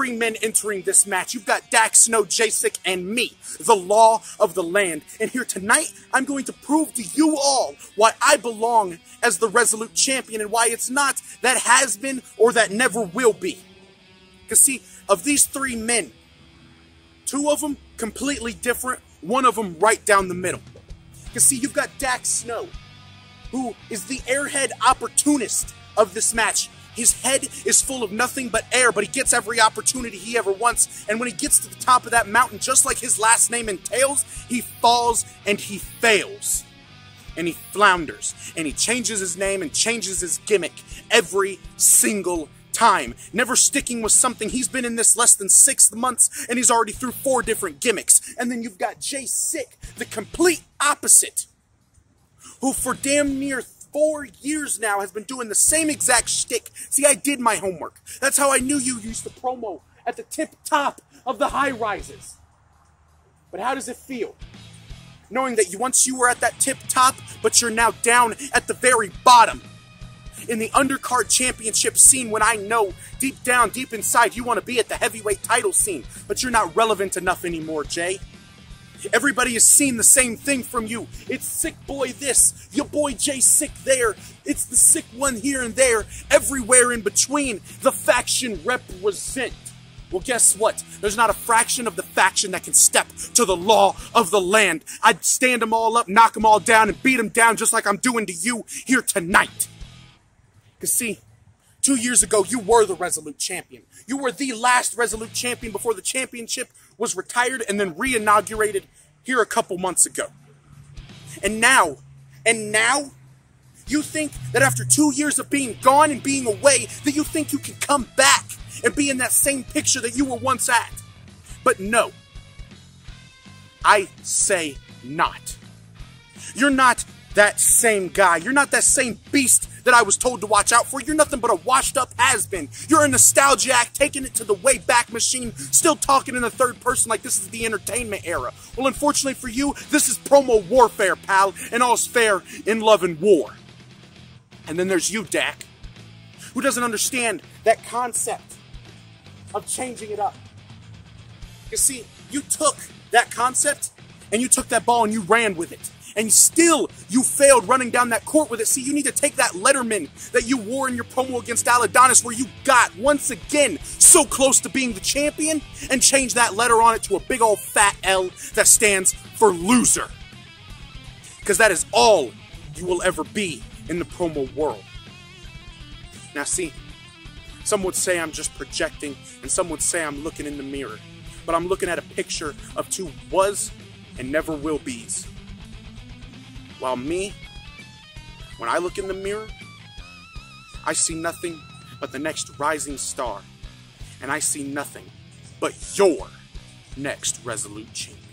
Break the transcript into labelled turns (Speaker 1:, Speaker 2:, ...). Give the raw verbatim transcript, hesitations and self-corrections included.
Speaker 1: three men entering this match. You've got Dax Snow, J-Sick, and me, the law of the land. And here tonight, I'm going to prove to you all why I belong as the Resolute Champion and why it's not that has been or that never will be. Because see, of these three men, two of them completely different, one of them right down the middle. Because see, you've got Dax Snow, who is the airhead opportunist of this match. His head is full of nothing but air, but he gets every opportunity he ever wants. And when he gets to the top of that mountain, just like his last name entails, he falls and he fails. And he flounders. And he changes his name and changes his gimmick every single time. Never sticking with something. He's been in this less than six months, and he's already through four different gimmicks. And then you've got J-Sick, the complete opposite, who for damn near four years now has been doing the same exact shtick. See, I did my homework. That's how I knew you used to promo at the tip top of the high rises. But how does it feel? Knowing that you, once you were at that tip top, but you're now down at the very bottom. In the undercard championship scene, when I know deep down, deep inside, you want to be at the heavyweight title scene, but you're not relevant enough anymore, Jay. Everybody has seen the same thing from you. It's Sick Boy this, your boy J-Sick there. It's the sick one here and there, everywhere in between. The faction represent. Well, guess what? There's not a fraction of the faction that can step to the law of the land. I'd stand them all up, knock them all down, and beat them down just like I'm doing to you here tonight. Because see, two years ago, you were the Resolute Champion. You were the last Resolute Champion before the championship was retired and then re-inaugurated here a couple months ago. And now, and now, you think that after two years of being gone and being away, that you think you can come back and be in that same picture that you were once at. But no. I say not. You're not that same guy. You're not that same beast that I was told to watch out for. You're nothing but a washed up has-been. You're a nostalgiac, taking it to the way back machine, still talking in the third person like this is the entertainment era. Well, unfortunately for you, this is promo warfare, pal, and all's fair in love and war. And then there's you, Dak, who doesn't understand that concept of changing it up. You see, you took that concept and you took that ball and you ran with it. And still, you failed running down that court with it. See, you need to take that Letterman that you wore in your promo against Adonis, where you got, once again, so close to being the champion, and change that letter on it to a big old fat L that stands for loser. Because that is all you will ever be in the promo world. Now see, some would say I'm just projecting, and some would say I'm looking in the mirror. But I'm looking at a picture of two was and never will be's. While me, when I look in the mirror, I see nothing but the next rising star. And I see nothing but your next Resolute Champion.